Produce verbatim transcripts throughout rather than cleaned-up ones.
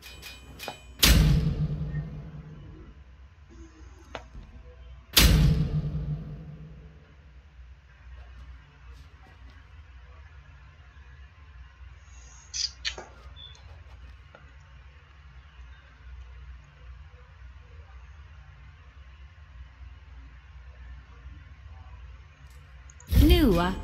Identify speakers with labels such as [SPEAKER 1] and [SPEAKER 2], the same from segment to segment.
[SPEAKER 1] New. Uh,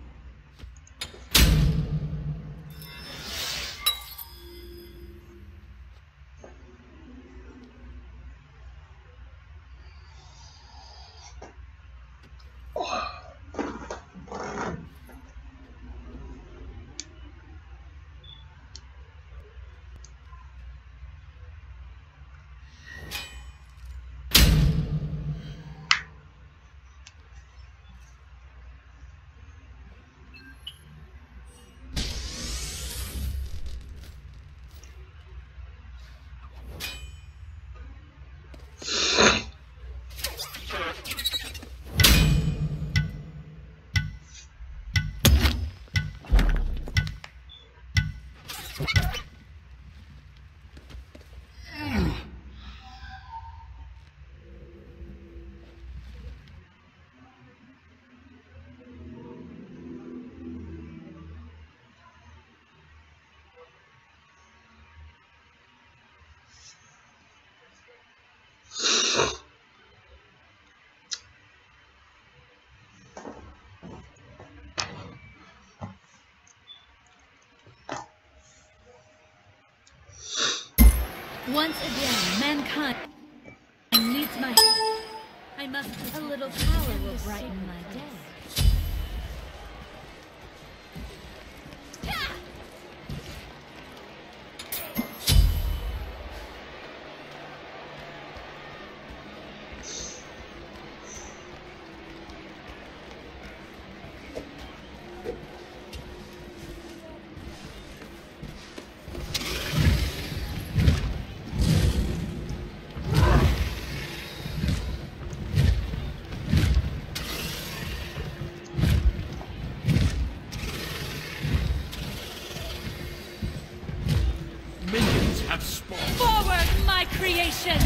[SPEAKER 1] Once again, mankind needs my... I must... A little power will brighten my day. Forward, my creations!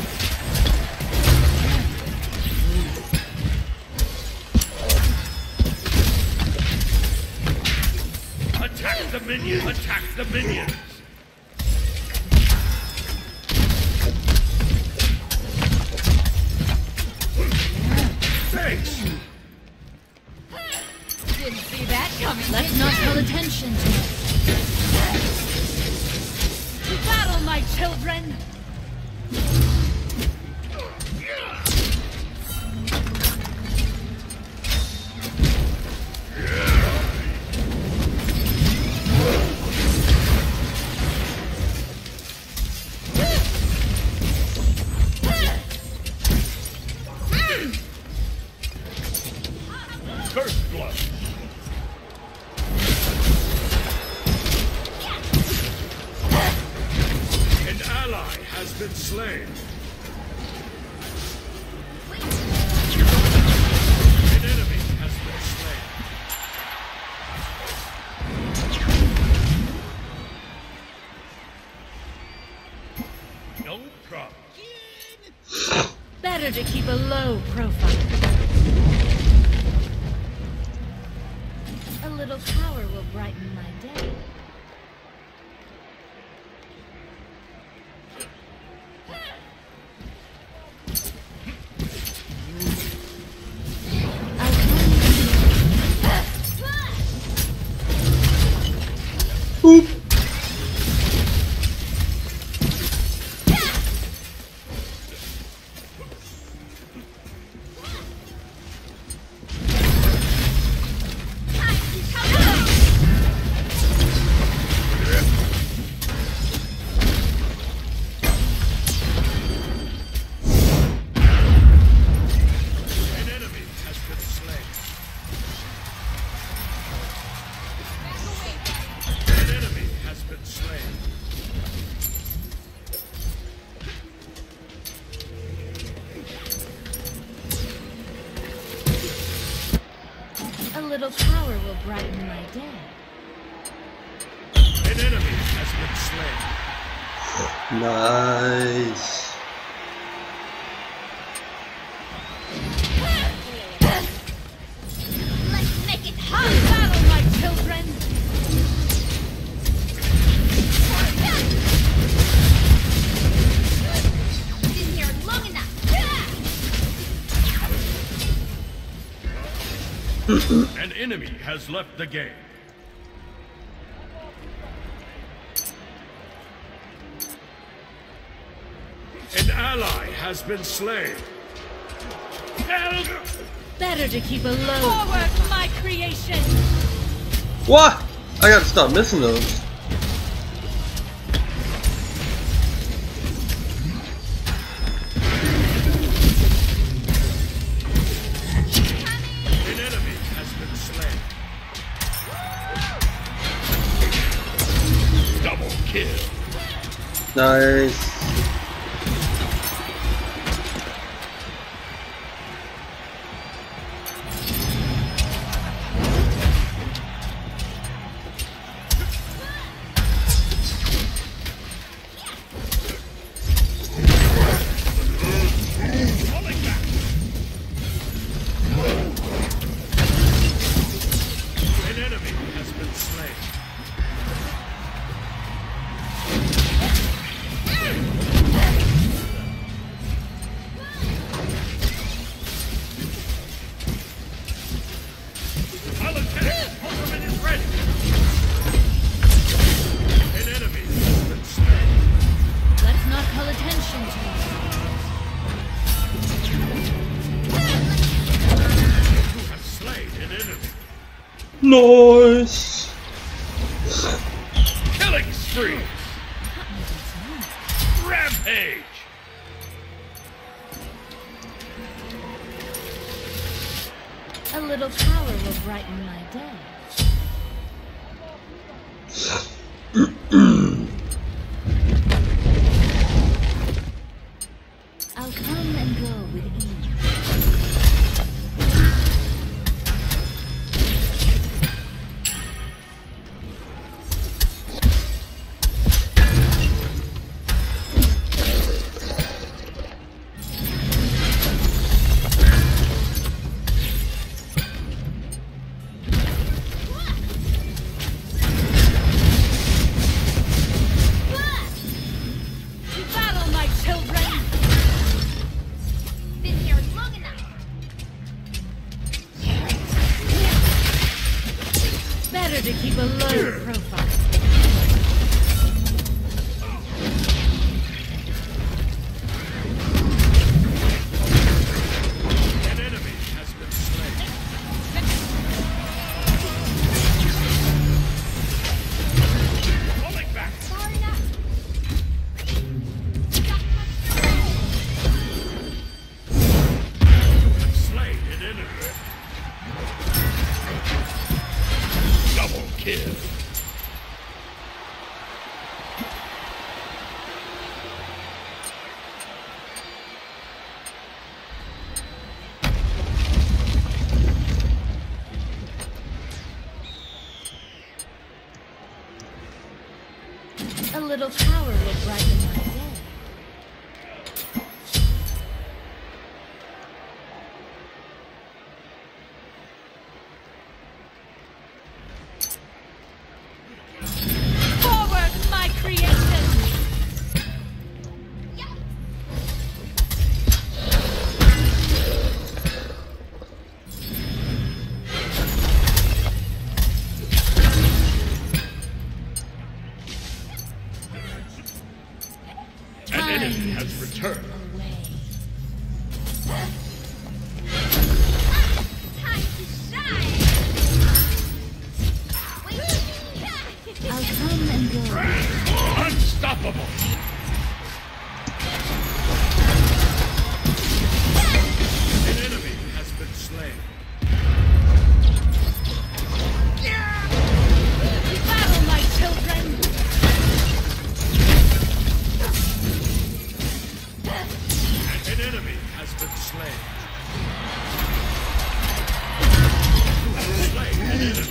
[SPEAKER 2] Attack the minions! Attack the minions! Thanks!
[SPEAKER 1] Didn't see that coming. Let's not call attention to it. Battle, my children!
[SPEAKER 2] First blood! Has been slain. An enemy has been slain. No problem.
[SPEAKER 1] Better to keep a low profile. A little power will brighten my day.
[SPEAKER 3] Oop.
[SPEAKER 1] A little power will brighten my day.
[SPEAKER 2] An enemy has been slain.
[SPEAKER 3] Nice.
[SPEAKER 1] Let's make it hot battle, my children. Been here long enough.
[SPEAKER 2] An enemy has left the game. An ally has been slain. Help!
[SPEAKER 1] Better to keep a low. Forward, my creation.
[SPEAKER 3] What? I gotta stop missing those.
[SPEAKER 2] An enemy has been slain. Double kill.
[SPEAKER 3] Nice. Nice.
[SPEAKER 2] Killing spree. Rampage.
[SPEAKER 1] A little power will brighten my day. I'll come and go with ease. To keep a low profile.
[SPEAKER 2] An enemy has been slain. Falling back. Slain an enemy. Double kill.
[SPEAKER 1] A little power will brighten my day.
[SPEAKER 2] An enemy has returned.
[SPEAKER 1] Time to shine. I'll come and go.
[SPEAKER 2] Unstoppable. An enemy has been slain.
[SPEAKER 1] Battle, my children.
[SPEAKER 2] An enemy has been slain. Slain an enemy.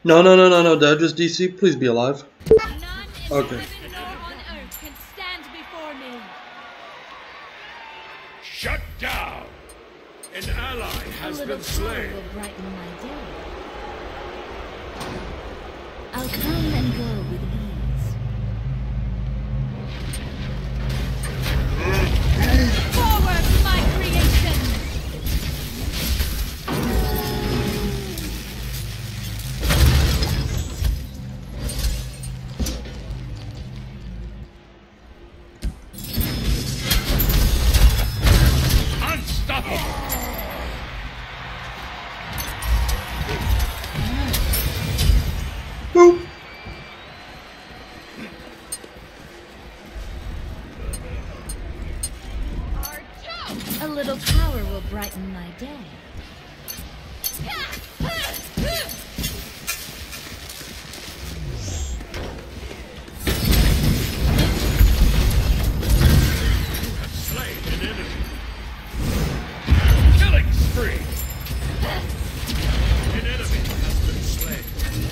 [SPEAKER 3] No, no, no, no, no, Dad, just D C. Please be alive.
[SPEAKER 1] None in
[SPEAKER 3] Okay.
[SPEAKER 1] heaven nor on earth can stand before me.
[SPEAKER 2] Shut down! An ally
[SPEAKER 1] A
[SPEAKER 2] has
[SPEAKER 1] little
[SPEAKER 2] been
[SPEAKER 1] power
[SPEAKER 2] slain.
[SPEAKER 1] will brighten my day. I'll come and go with ease. Forward, my creation!
[SPEAKER 2] Unstoppable!
[SPEAKER 3] Boop.
[SPEAKER 1] A little power will brighten my day.
[SPEAKER 2] Slain an enemy. Killing spree. An enemy has been slain.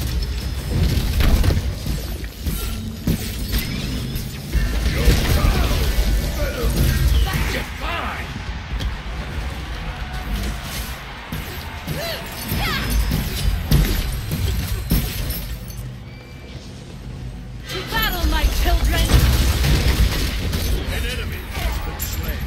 [SPEAKER 2] Your power will define.
[SPEAKER 1] To battle, my children!
[SPEAKER 2] An enemy has been slain.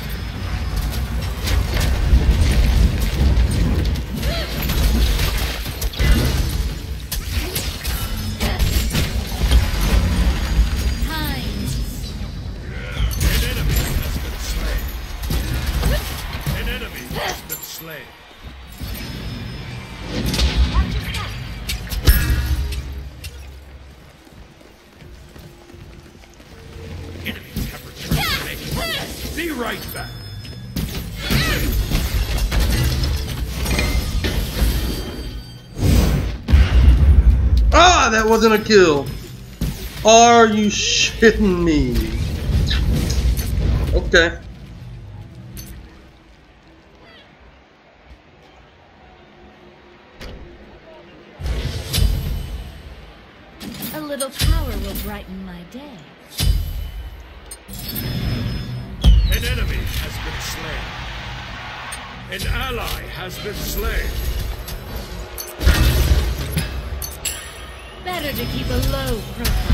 [SPEAKER 1] Times.
[SPEAKER 2] An enemy has been slain. An enemy has been slain. Enemies have returned to me. Be right back.
[SPEAKER 3] Ah, that wasn't a kill. Are you shitting me? Okay.
[SPEAKER 1] A little power will brighten my day.
[SPEAKER 2] An enemy has been slain. An ally has been slain.
[SPEAKER 1] Better to keep a low profile.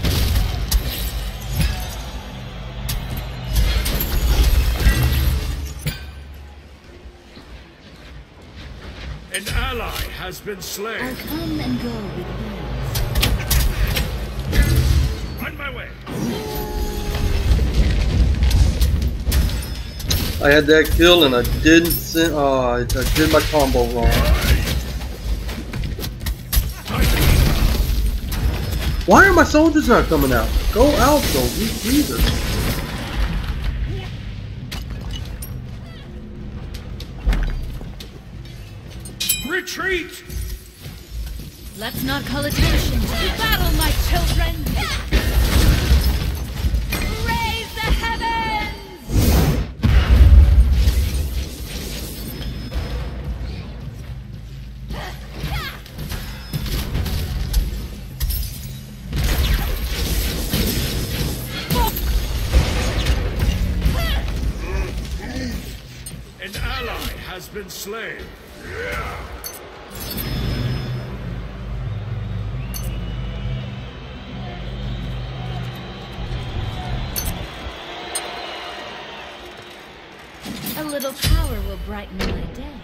[SPEAKER 2] An ally has been
[SPEAKER 1] I'll
[SPEAKER 2] slain.
[SPEAKER 1] come and go with ease.
[SPEAKER 2] On my way.
[SPEAKER 3] I had that kill and I didn't send. Oh, I, I did my combo wrong. Why are my soldiers not coming out? Go out, soldiers, Jesus.
[SPEAKER 2] Retreat!
[SPEAKER 1] Let's not call attention to the battle, my children! Raise the heavens!
[SPEAKER 2] An ally has been slain.
[SPEAKER 1] A little power will brighten my day.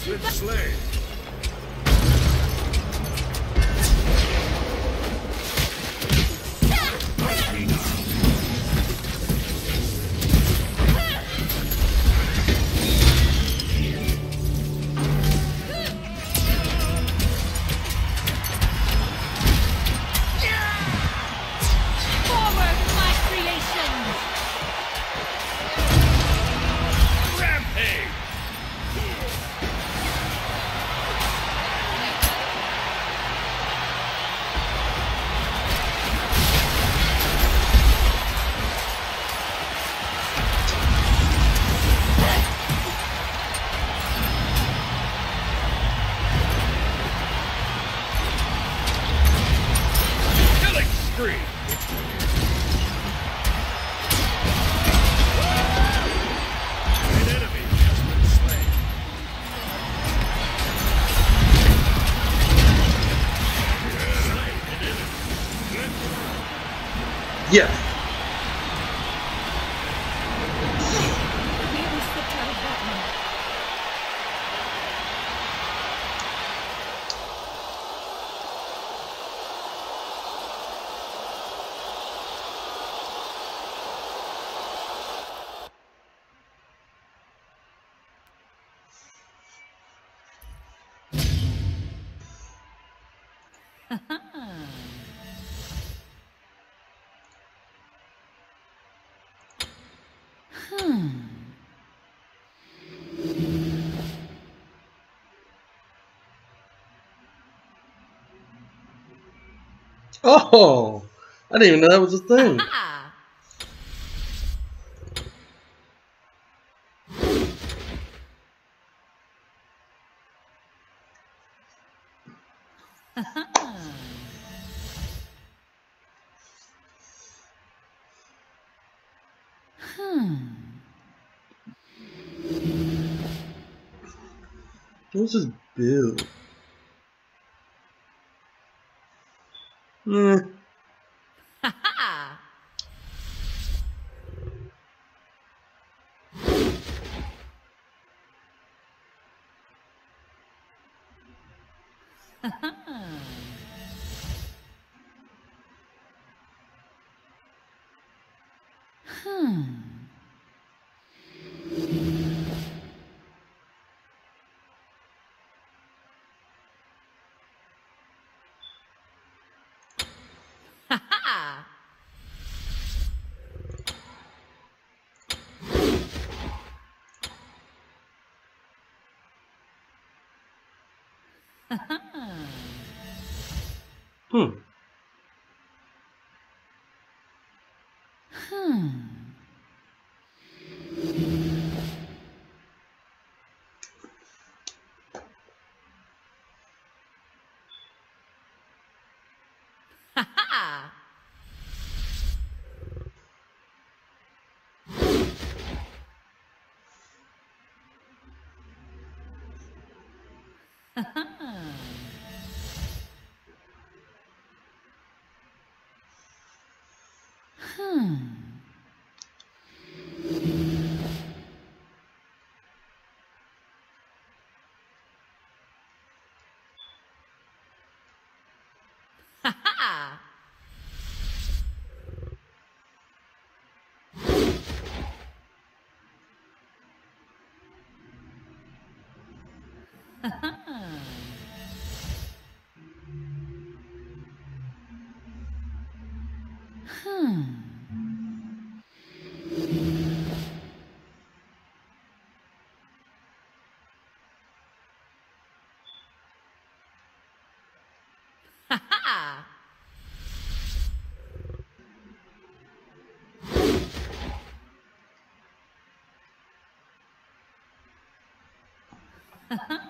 [SPEAKER 2] been slain.
[SPEAKER 1] Forward, my creations!
[SPEAKER 2] Rampage! Killing spree! An enemy has been slain. Slain an enemy.
[SPEAKER 3] Yeah.
[SPEAKER 1] Where was the toe button? Hmm.
[SPEAKER 3] Oh, I didn't even know that was a thing.
[SPEAKER 1] Ah! Hmm.
[SPEAKER 3] What's his build? Eh.
[SPEAKER 1] Ha-ha! Hmm. Ha-ha!
[SPEAKER 3] Hmm.
[SPEAKER 1] Hmm. Ha-ha! Hmm. Ha-ha! Hmm. Ha-ha! Ha-ha!